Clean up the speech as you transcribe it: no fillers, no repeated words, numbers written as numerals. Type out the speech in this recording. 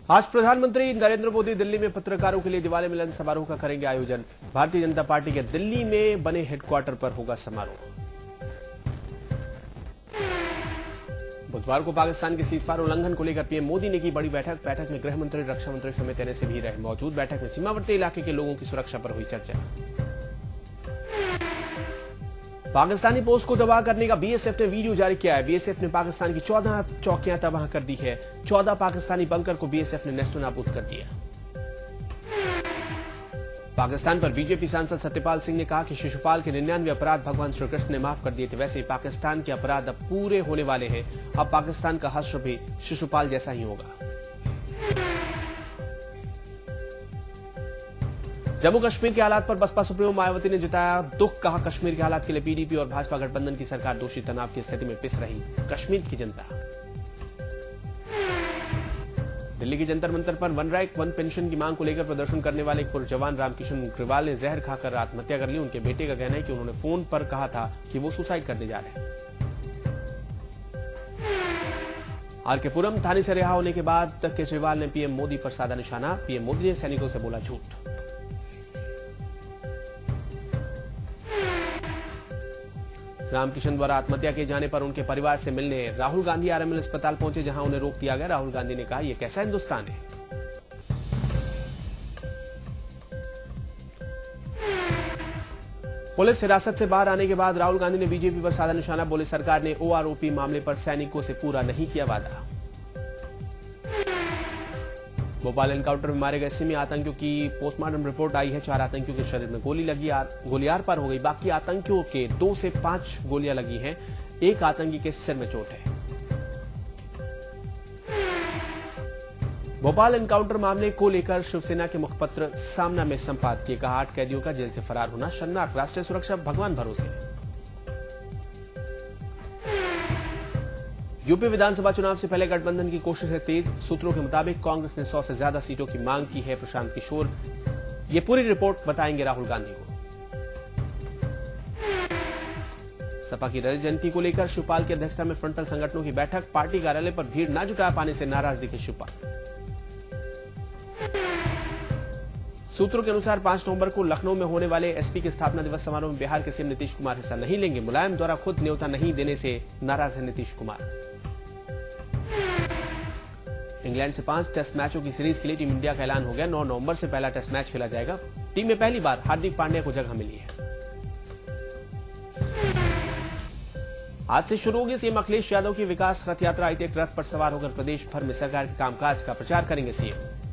आज प्रधानमंत्री नरेंद्र मोदी दिल्ली में पत्रकारों के लिए दिवाली मिलन समारोह का करेंगे आयोजन। भारतीय जनता पार्टी के दिल्ली में बने हेडक्वार्टर पर होगा समारोह। बुधवार को पाकिस्तान के सीजफायर उल्लंघन को लेकर पीएम मोदी ने की बड़ी बैठक में गृह मंत्री, रक्षा मंत्री समेत एनएसए भी रहे मौजूद। बैठक में सीमावर्ती इलाके के लोगों की सुरक्षा पर हुई चर्चा। पाकिस्तानी पोस्ट को तबाह करने का बीएसएफ ने वीडियो जारी किया है। बीएसएफ ने पाकिस्तान की 14 चौकियां तबाह कर दी है। 14 पाकिस्तानी बंकर को बीएसएफ ने नेस्तनाबूद कर दिया। पाकिस्तान पर बीजेपी सांसद सत्यपाल सिंह ने कहा कि शिशुपाल के 99 अपराध भगवान श्री कृष्ण ने माफ कर दिए थे। वैसे ही पाकिस्तान के अपराध अब पूरे होने वाले हैं। अब पाकिस्तान का हश्र भी शिशुपाल जैसा ही होगा। जम्मू कश्मीर के हालात पर बसपा सुप्रीमो मायावती ने जताया दुख। कहा कश्मीर के हालात के लिए पीडीपी और भाजपा गठबंधन की सरकार दोषी। तनाव की स्थिति में पिस रही कश्मीर की जनता। दिल्ली के जंतर मंतर पर वन रैंक वन पेंशन की मांग को लेकर प्रदर्शन करने वाले एक पूर्व जवान रामकिशन ग्रिवाल ने जहर खाकर आत्महत्या कर ली। उनके बेटे का कहना है कि उन्होंने फोन पर कहा था कि वो सुसाइड करने जा रहे हैं। आरके पुरम थाने से रिहा होने के बाद केजरीवाल ने पीएम मोदी पर साधा निशाना। पीएम मोदी ने सैनिकों से बोला झूठ। रामकिशन द्वारा आत्महत्या किए जाने पर उनके परिवार से मिलने राहुल गांधी आरएमएल अस्पताल पहुंचे, जहां उन्हें रोक दिया गया। राहुल गांधी ने कहा यह कैसा हिंदुस्तान है। पुलिस हिरासत से बाहर आने के बाद राहुल गांधी ने बीजेपी पर साधा निशाना। बोले सरकार ने ओआरओपी मामले पर सैनिकों से पूरा नहीं किया वादा। भोपाल एनकाउंटर में मारे गए सिमी आतंकियों की पोस्टमार्टम रिपोर्ट आई है। 4 आतंकियों के शरीर में गोली लगी, गोलियार पर हो गई। बाकी आतंकियों के 2 से 5 गोलियां लगी हैं। एक आतंकी के सिर में चोट है। भोपाल एनकाउंटर मामले को लेकर शिवसेना के मुखपत्र सामना में संपादकीय। कहा 8 कैदियों का जेल से फरार होना शर्मनाक। राष्ट्रीय सुरक्षा भगवान भरोसे। यूपी विधानसभा चुनाव से पहले गठबंधन की कोशिश है तेज। सूत्रों के मुताबिक कांग्रेस ने 100 से ज्यादा सीटों की मांग की है। प्रशांत किशोर ये पूरी रिपोर्ट बताएंगे राहुल गांधी को। सपा की रजत जयंती को लेकर शिवपाल की अध्यक्षता में फ्रंटल संगठनों की बैठक। पार्टी कार्यालय पर भीड़ न जुटा पाने से नाराज दिखे शिवपाल। सूत्रों के अनुसार 5 नवंबर को लखनऊ में होने वाले एसपी के स्थापना दिवस समारोह में बिहार के सीएम नीतीश कुमार हिस्सा नहीं लेंगे। मुलायम द्वारा खुद न्योता नहीं देने से नाराज है नीतीश कुमार। इंग्लैंड से 5 टेस्ट मैचों की सीरीज के लिए टीम इंडिया का ऐलान हो गया। 9 नवंबर से पहला टेस्ट मैच खेला जाएगा। टीम में पहली बार हार्दिक पांड्या को जगह मिली है। आज से शुरू होगी सीएम अखिलेश यादव की विकास रथ यात्रा। हाईटेक रथ पर सवार होकर प्रदेश भर में सरकार के कामकाज का प्रचार करेंगे सीएम।